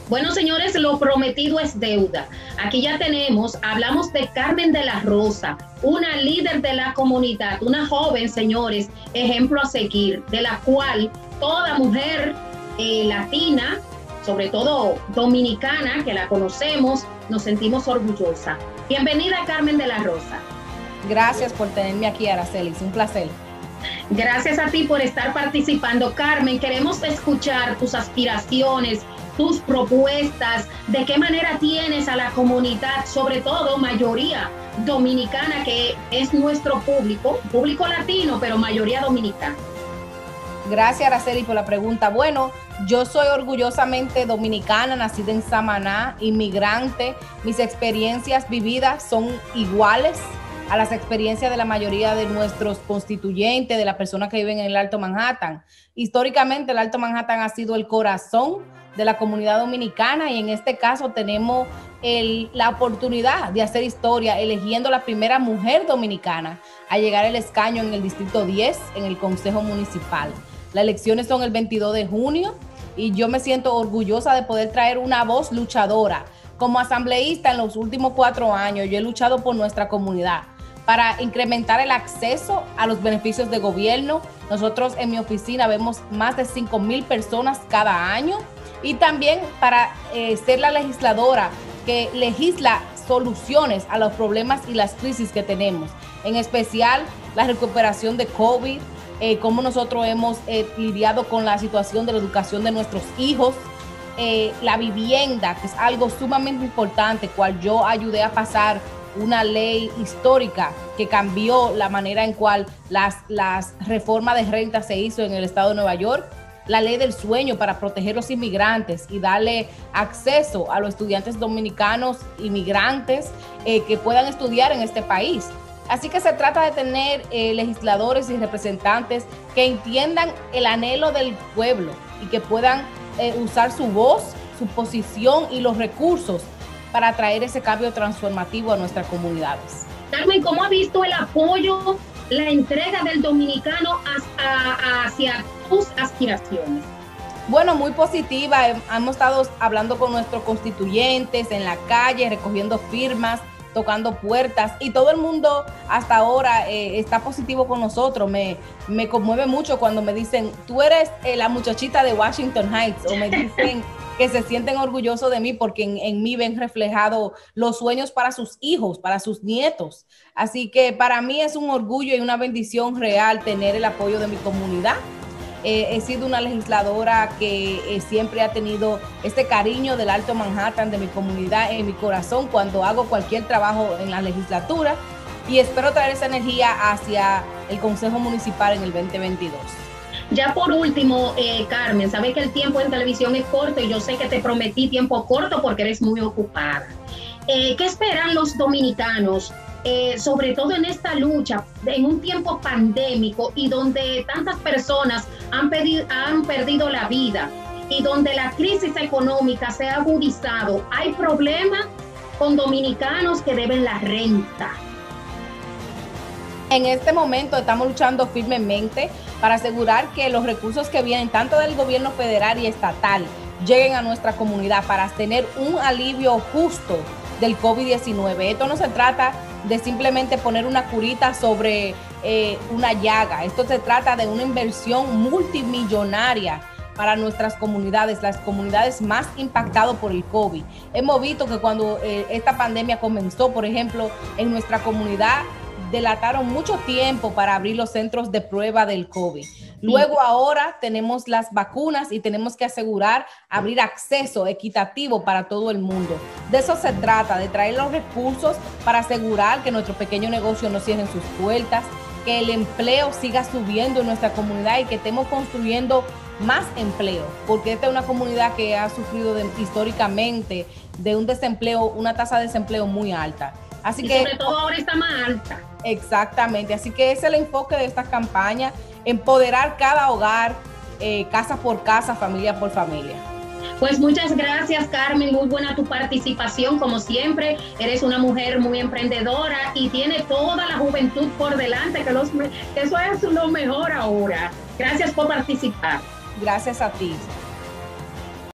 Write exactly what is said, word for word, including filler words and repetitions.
Bueno, señores, lo prometido es deuda. Aquí ya tenemos, hablamos de Carmen de la Rosa, una líder de la comunidad, una joven, señores, ejemplo a seguir, de la cual toda mujer eh, latina, sobre todo dominicana, que la conocemos, nos sentimos orgullosa. Bienvenida, Carmen de la Rosa. Gracias por tenerme aquí, Aracelis, un placer. Gracias a ti por estar participando, Carmen. Queremos escuchar tus aspiraciones, tus propuestas, de qué manera tienes a la comunidad, sobre todo mayoría dominicana, que es nuestro público, público latino, pero mayoría dominicana. Gracias, Araceli, por la pregunta. Bueno, yo soy orgullosamente dominicana, nacida en Samaná, inmigrante. Mis experiencias vividas son iguales a las experiencias de la mayoría de nuestros constituyentes, de las personas que viven en el Alto Manhattan. Históricamente, el Alto Manhattan ha sido el corazón de la comunidad dominicana y en este caso tenemos el, la oportunidad de hacer historia eligiendo la primera mujer dominicana a llegar al escaño en el Distrito diez en el Consejo Municipal. Las elecciones son el veintidós de junio y yo me siento orgullosa de poder traer una voz luchadora. Como asambleísta en los últimos cuatro años, yo he luchado por nuestra comunidad para incrementar el acceso a los beneficios de gobierno. Nosotros en mi oficina vemos más de cinco mil personas cada año y también para eh, ser la legisladora que legisla soluciones a los problemas y las crisis que tenemos, en especial la recuperación de COVID, eh, cómo nosotros hemos eh, lidiado con la situación de la educación de nuestros hijos, eh, la vivienda, que es algo sumamente importante, cual yo ayudé a pasar una ley histórica que cambió la manera en cual las, las reformas de renta se hizo en el estado de Nueva York, la ley del sueño para proteger los inmigrantes y darle acceso a los estudiantes dominicanos inmigrantes eh, que puedan estudiar en este país. Así que se trata de tener eh, legisladores y representantes que entiendan el anhelo del pueblo y que puedan eh, usar su voz, su posición y los recursos para traer ese cambio transformativo a nuestras comunidades. Carmen, ¿cómo ha visto el apoyo, la entrega del dominicano hacia, hacia tus aspiraciones? Bueno, muy positiva. Hemos estado hablando con nuestros constituyentes en la calle, recogiendo firmas, tocando puertas y todo el mundo hasta ahora eh, está positivo con nosotros. Me, me conmueve mucho cuando me dicen, tú eres eh, la muchachita de Washington Heights, o me dicen que se sienten orgullosos de mí porque en, en mí ven reflejado los sueños para sus hijos, para sus nietos. Así que para mí es un orgullo y una bendición real tener el apoyo de mi comunidad. Eh, he sido una legisladora que eh, siempre ha tenido este cariño del Alto Manhattan, de mi comunidad en mi corazón cuando hago cualquier trabajo en la legislatura, y espero traer esa energía hacia el Consejo Municipal en el veinte veintidós. Ya por último, eh, Carmen, sabes que el tiempo en televisión es corto y yo sé que te prometí tiempo corto porque eres muy ocupada. Eh, ¿Qué esperan los dominicanos, eh, sobre todo en esta lucha, en un tiempo pandémico y donde tantas personas han, pedido, han perdido la vida y donde la crisis económica se ha agudizado? Hay problemas con dominicanos que deben la renta. En este momento estamos luchando firmemente para asegurar que los recursos que vienen tanto del gobierno federal y estatal lleguen a nuestra comunidad para tener un alivio justo del COVID diecinueve. Esto no se trata de simplemente poner una curita sobre eh, una llaga. Esto se trata de una inversión multimillonaria para nuestras comunidades, las comunidades más impactadas por el COVID. Hemos visto que cuando eh, esta pandemia comenzó, por ejemplo, en nuestra comunidad, delataron mucho tiempo para abrir los centros de prueba del COVID. Luego ahora tenemos las vacunas y tenemos que asegurar abrir acceso equitativo para todo el mundo. De eso se trata, de traer los recursos para asegurar que nuestro pequeño negocio no cierren sus puertas, que el empleo siga subiendo en nuestra comunidad y que estemos construyendo más empleo, porque esta es una comunidad que ha sufrido de, históricamente de un desempleo, una tasa de desempleo muy alta. Así y que, sobre todo ahora está más alta. Exactamente, así que ese es el enfoque de esta campaña, empoderar cada hogar, eh, casa por casa, familia por familia. Pues muchas gracias, Carmen, muy buena tu participación, como siempre, eres una mujer muy emprendedora y tiene toda la juventud por delante, que, los, que eso es lo mejor ahora. Gracias por participar. Gracias a ti.